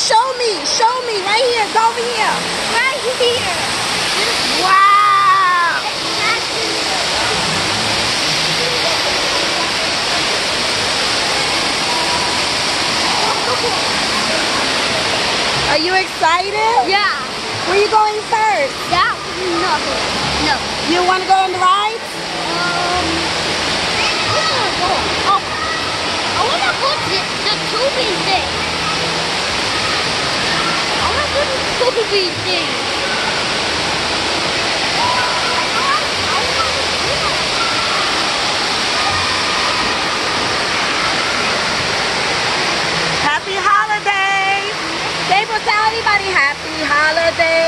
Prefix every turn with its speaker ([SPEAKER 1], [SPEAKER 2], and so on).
[SPEAKER 1] Show me, right here, go over here.
[SPEAKER 2] Right here.
[SPEAKER 1] Wow. Are you excited?
[SPEAKER 2] Yeah.
[SPEAKER 1] Where you going first?
[SPEAKER 2] That no.
[SPEAKER 1] You want to go on the rides?
[SPEAKER 2] I want to go to the tubing thing. I want to go to the tubing thing.
[SPEAKER 1] Happy holidays. Gabriel, tell everybody happy holidays.